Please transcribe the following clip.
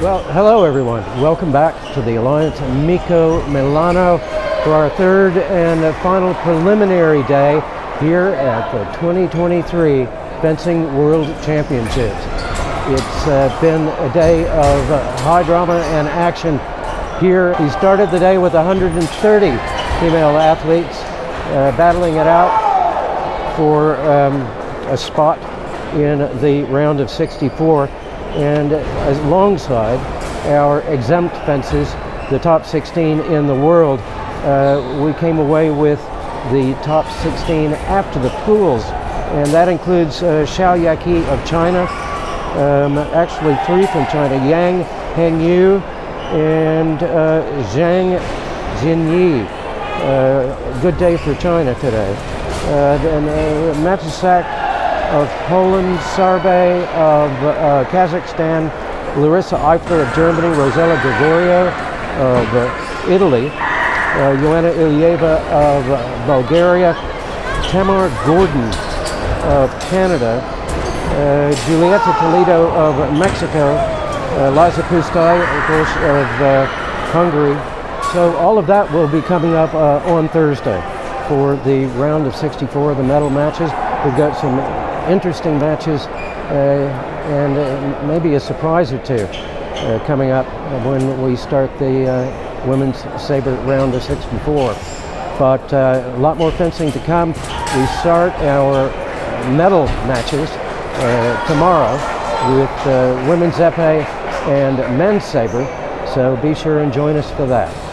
Well, hello everyone. Welcome back to the Alliance Amico Milano for our third and final preliminary day here at the 2023 Fencing World Championships. It's been a day of high drama and action here. We started the day with 130 female athletes battling it out for a spot in the round of 64. And alongside our exempt fences, the top 16 in the world, we came away with the top 16 after the pools, and that includes Xiao Yaqi of China, actually 3 from China, Yang Hengyu and Zhang Jinyi. Good day for China today. Then Matusak of Poland, Sabre of Kazakhstan, Larissa Eifler of Germany, Rosella Gregorio of Italy, Joanna Ilyeva of Bulgaria, Tamar Gordon of Canada, Julieta Toledo of Mexico, Liza Pustai, of course, of Hungary. So all of that will be coming up on Thursday for the round of 64 of the medal matches. We've got some interesting matches and maybe a surprise or two coming up when we start the women's sabre round of 64. But a lot more fencing to come. We start our medal matches tomorrow with women's épée and men's sabre, so be sure and join us for that.